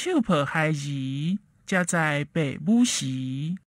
手抱孩儿，才知爸母时。